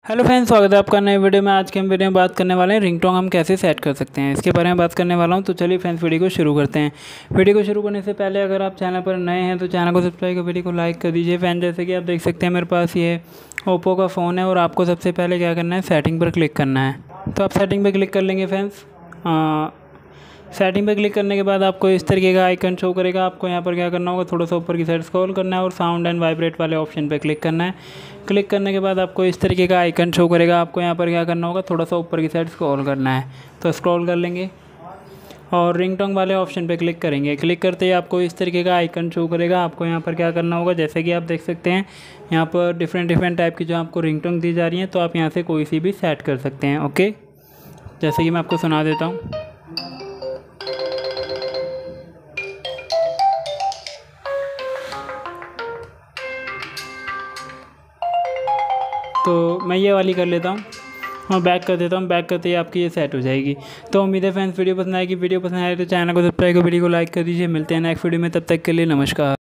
Hello friends, स्वागत है आपका नए वीडियो में। आज के हम वीडियो में बात करने वाले हैं रिंगटोन हम कैसे सेट कर सकते हैं, इसके बारे में बात करने वाला हूं। तो चलिए फ्रेंड्स, वीडियो को शुरू करते हैं। वीडियो को शुरू करने से पहले अगर आप चैनल पर नए हैं तो चैनल को सब्सक्राइब कर वीडियो को लाइक कर दीजिए। फ्रेंड, जैसे कि आप देख सकते हैं मेरे पास ये ओप्पो का फ़ोन है और आपको सबसे पहले क्या करना है, सेटिंग पर क्लिक करना है। तो आप सेटिंग पर क्लिक कर लेंगे फ्रेंड्स। सेटिंग पर क्लिक करने के बाद आपको इस तरीके का आइकन शो करेगा। आपको यहाँ पर क्या करना होगा, थोड़ा सा ऊपर की साइड स्क्रॉल करना है और साउंड एंड वाइब्रेट वाले ऑप्शन पर क्लिक करना है। क्लिक करने के बाद आपको इस तरीके का आइकन शो करेगा। आपको यहाँ पर क्या करना होगा, थोड़ा सा ऊपर की साइड स्क्रॉल करना है। तो स्क्रॉल कर लेंगे और रिंगटोन वाले ऑप्शन पे क्लिक करेंगे। क्लिक करते ही आपको इस तरीके का आइकन शो करेगा। आपको यहाँ पर क्या करना होगा, जैसे कि आप देख सकते हैं यहाँ पर डिफरेंट टाइप की जो आपको रिंगटोन दी जा रही हैं, तो आप यहाँ से कोई सी भी सेट कर सकते हैं। ओके, जैसे कि मैं आपको सुना देता हूँ। तो मैं ये वाली कर लेता हूँ और बैक कर देता हूँ। बैक करते ही आपकी ये सेट हो जाएगी। तो उम्मीद है फ्रेंड्स वीडियो पसंद आएगी। वीडियो पसंद आए तो चैनल को सब्सक्राइब कर वीडियो को लाइक कर दीजिए। मिलते हैं नेक्स्ट वीडियो में, तब तक के लिए नमस्कार।